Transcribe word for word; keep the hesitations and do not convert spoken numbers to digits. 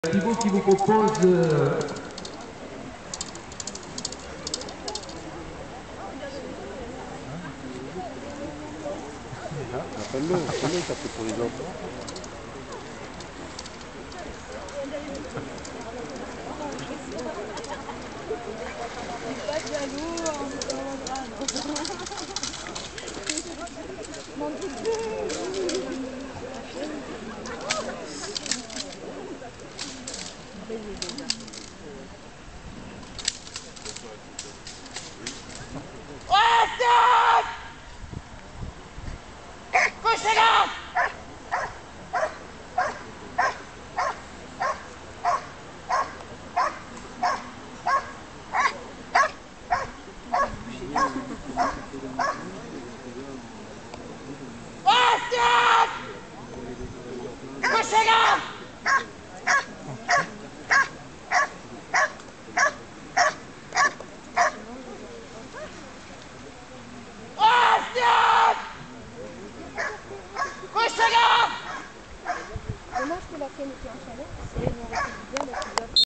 Thibaut qui vous propose euh... Appelle-le, appelle-le, ça fait pour les autres. Pas de jaloux, on se reviendra, Dommage que la crème était en chaleur, c'est une réalité bien